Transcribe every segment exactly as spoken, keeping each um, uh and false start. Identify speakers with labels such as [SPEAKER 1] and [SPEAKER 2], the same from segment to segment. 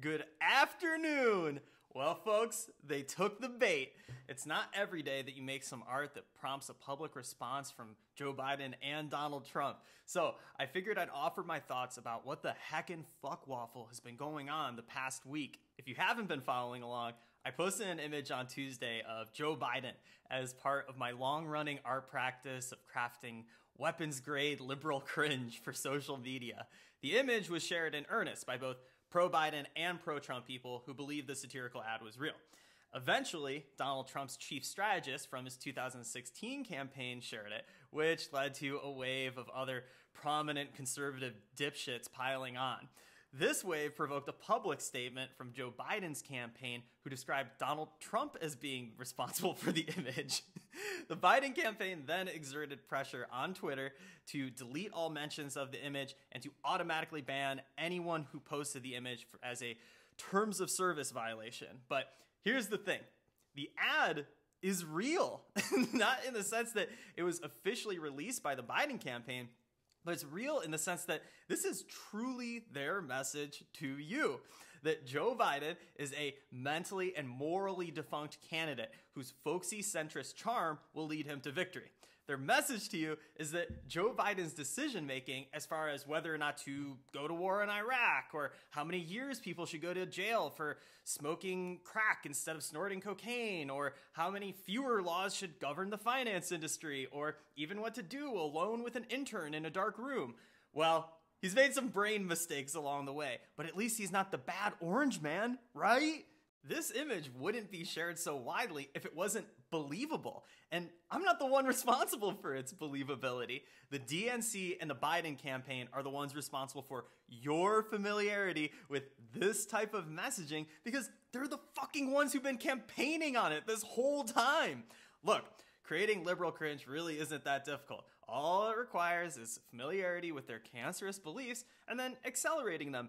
[SPEAKER 1] Good afternoon. Well, folks, they took the bait. It's not every day that you make some art that prompts a public response from Joe Biden and Donald Trump. So I figured I'd offer my thoughts about what the heckin' fuckwaffle has been going on the past week. If you haven't been following along, I posted an image on Tuesday of Joe Biden as part of my long-running art practice of crafting weapons-grade liberal cringe for social media. The image was shared in earnest by both pro-Biden and pro-Trump people who believed the satirical ad was real. Eventually, Donald Trump's chief strategist from his two thousand sixteen campaign shared it, which led to a wave of other prominent conservative dipshits piling on. This wave provoked a public statement from Joe Biden's campaign, who described Donald Trump as being responsible for the image. The Biden campaign then exerted pressure on Twitter to delete all mentions of the image and to automatically ban anyone who posted the image as a terms of service violation. But here's the thing. The ad is real, not in the sense that it was officially released by the Biden campaign, but it's real in the sense that this is truly their message to you, that Joe Biden is a mentally and morally defunct candidate whose folksy centrist charm will lead him to victory. Their message to you is that Joe Biden's decision-making as far as whether or not to go to war in Iraq, or how many years people should go to jail for smoking crack instead of snorting cocaine, or how many fewer laws should govern the finance industry, or even what to do alone with an intern in a dark room. Well, he's made some brain mistakes along the way, but at least he's not the bad orange man, right? This image wouldn't be shared so widely if it wasn't believable. And I'm not the one responsible for its believability. The D N C and the Biden campaign are the ones responsible for your familiarity with this type of messaging because they're the fucking ones who've been campaigning on it this whole time. Look, creating liberal cringe really isn't that difficult. All it requires is familiarity with their cancerous beliefs and then accelerating them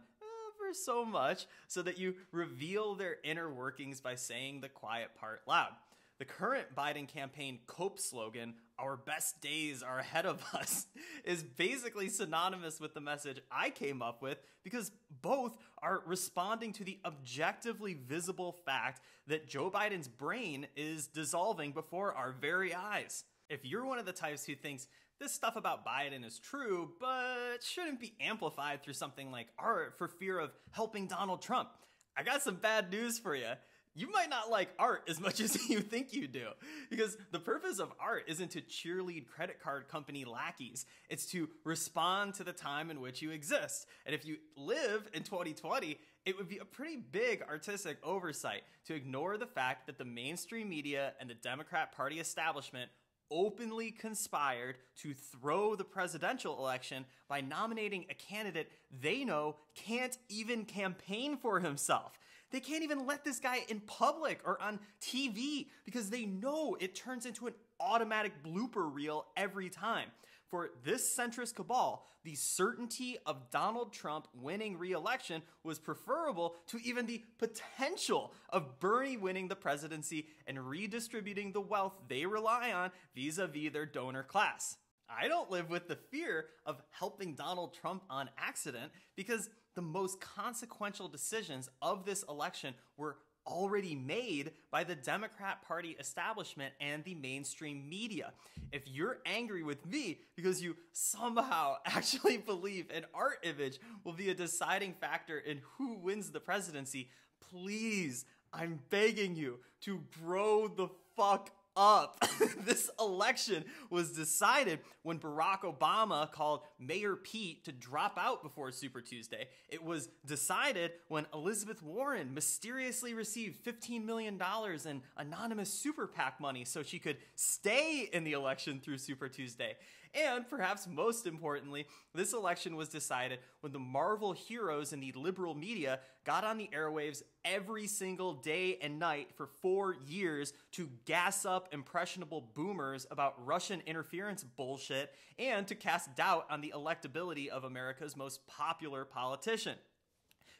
[SPEAKER 1] so much so that you reveal their inner workings by saying the quiet part loud. The current Biden campaign cope slogan, "Our best days are ahead of us," is basically synonymous with the message I came up with because both are responding to the objectively visible fact that Joe Biden's brain is dissolving before our very eyes. If you're one of the types who thinks this stuff about Biden is true, but shouldn't be amplified through something like art for fear of helping Donald Trump, I got some bad news for you. You might not like art as much as you think you do, because the purpose of art isn't to cheerlead credit card company lackeys. It's to respond to the time in which you exist. And if you live in twenty twenty, it would be a pretty big artistic oversight to ignore the fact that the mainstream media and the Democrat Party establishment openly conspired to throw the presidential election by nominating a candidate they know can't even campaign for himself. They can't even let this guy in public or on T V because they know it turns into an automatic blooper reel every time. For this centrist cabal, the certainty of Donald Trump winning re-election was preferable to even the potential of Bernie winning the presidency and redistributing the wealth they rely on vis-a-vis their donor class. I don't live with the fear of helping Donald Trump on accident because the most consequential decisions of this election were already made by the Democrat Party establishment and the mainstream media. If you're angry with me because you somehow actually believe an art image will be a deciding factor in who wins the presidency, please, I'm begging you to grow the fuck up. This election was decided when Barack Obama called Mayor Pete to drop out before Super Tuesday. It was decided when Elizabeth Warren mysteriously received fifteen million dollars in anonymous super PAC money so she could stay in the election through Super Tuesday. And perhaps most importantly, this election was decided when the Marvel heroes in the liberal media got on the airwaves every single day and night for four years to gas up impressionable boomers about Russian interference bullshit and to cast doubt on the electability of America's most popular politician.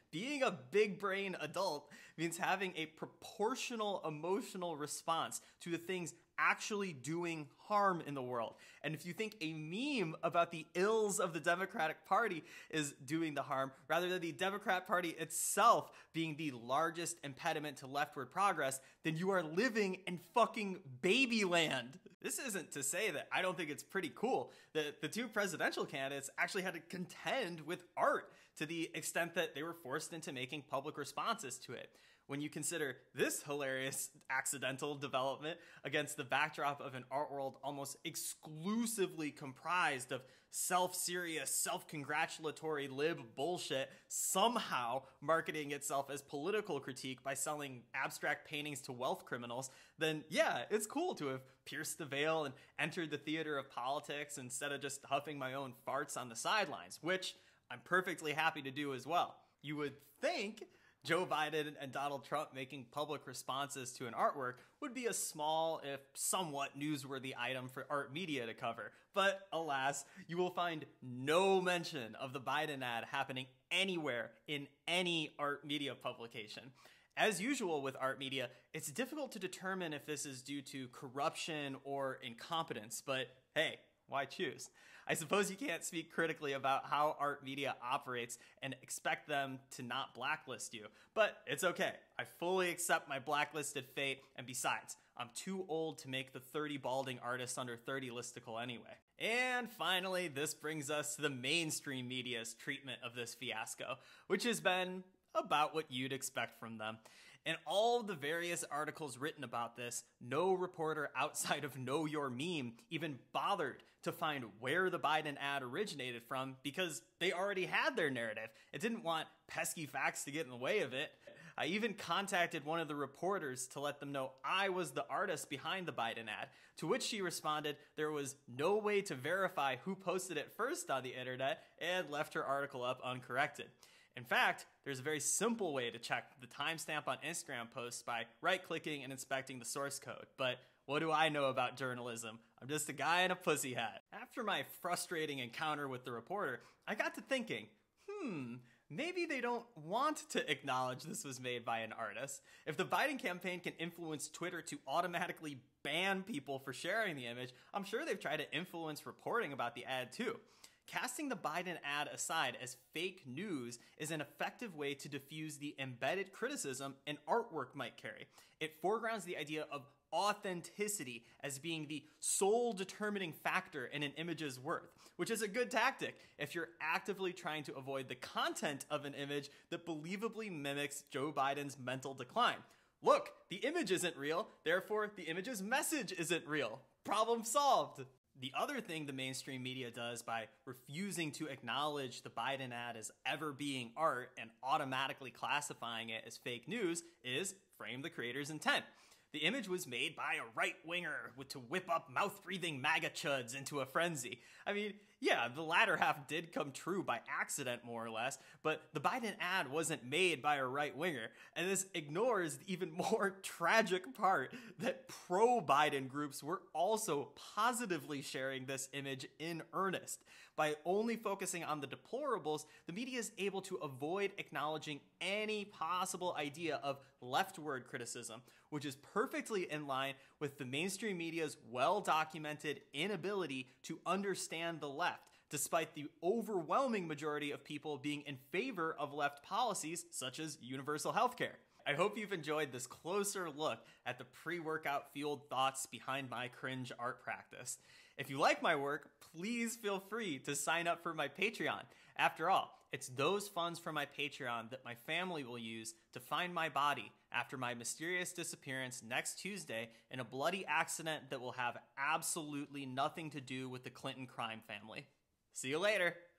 [SPEAKER 1] Being a big brain adult means having a proportional emotional response to the things actually doing harm in the world. And if you think a meme about the ills of the Democratic Party is doing the harm, rather than the Democrat Party itself being the largest impediment to leftward progress, then you are living in fucking babyland. This isn't to say that I don't think it's pretty cool that the two presidential candidates actually had to contend with art to the extent that they were forced into making public responses to it. When you consider this hilarious accidental development against the backdrop of an art world almost exclusively comprised of self-serious, self-congratulatory lib bullshit, somehow marketing itself as political critique by selling abstract paintings to wealth criminals, then yeah, it's cool to have pierced the veil and entered the theater of politics instead of just huffing my own farts on the sidelines, which I'm perfectly happy to do as well. You would think Joe Biden and Donald Trump making public responses to an artwork would be a small, if somewhat newsworthy item for art media to cover. But alas, you will find no mention of the Biden ad happening anywhere in any art media publication. As usual with art media, it's difficult to determine if this is due to corruption or incompetence, but hey, why choose? I suppose you can't speak critically about how art media operates and expect them to not blacklist you, but it's okay. I fully accept my blacklisted fate, and besides, I'm too old to make the thirty balding artists under thirty listicle anyway. And finally, this brings us to the mainstream media's treatment of this fiasco, which has been about what you'd expect from them. In all the various articles written about this, no reporter outside of Know Your Meme even bothered to find where the Biden ad originated from because they already had their narrative. It didn't want pesky facts to get in the way of it. I even contacted one of the reporters to let them know I was the artist behind the Biden ad, to which she responded there was no way to verify who posted it first on the internet and left her article up uncorrected. In fact, there's a very simple way to check the timestamp on Instagram posts by right-clicking and inspecting the source code. But what do I know about journalism? I'm just a guy in a pussy hat. After my frustrating encounter with the reporter, I got to thinking, hmm, maybe they don't want to acknowledge this was made by an artist. If the Biden campaign can influence Twitter to automatically ban people for sharing the image, I'm sure they've tried to influence reporting about the ad too. Casting the Biden ad aside as fake news is an effective way to diffuse the embedded criticism an artwork might carry. It foregrounds the idea of authenticity as being the sole determining factor in an image's worth, which is a good tactic if you're actively trying to avoid the content of an image that believably mimics Joe Biden's mental decline. Look, the image isn't real, therefore the image's message isn't real. Problem solved. The other thing the mainstream media does by refusing to acknowledge the Biden ad as ever being art and automatically classifying it as fake news is frame the creator's intent. The image was made by a right-winger to whip up mouth-breathing MAGA chuds into a frenzy. I mean, yeah, the latter half did come true by accident, more or less, but the Biden ad wasn't made by a right-winger, and this ignores the even more tragic part that pro-Biden groups were also positively sharing this image in earnest. By only focusing on the deplorables, the media is able to avoid acknowledging any possible idea of leftward criticism, which is perfectly in line with the mainstream media's well-documented inability to understand the left, despite the overwhelming majority of people being in favor of left policies such as universal healthcare. I hope you've enjoyed this closer look at the pre-workout fueled thoughts behind my cringe art practice. If you like my work, please feel free to sign up for my Patreon. After all, it's those funds from my Patreon that my family will use to find my body after my mysterious disappearance next Tuesday in a bloody accident that will have absolutely nothing to do with the Clinton crime family. See you later.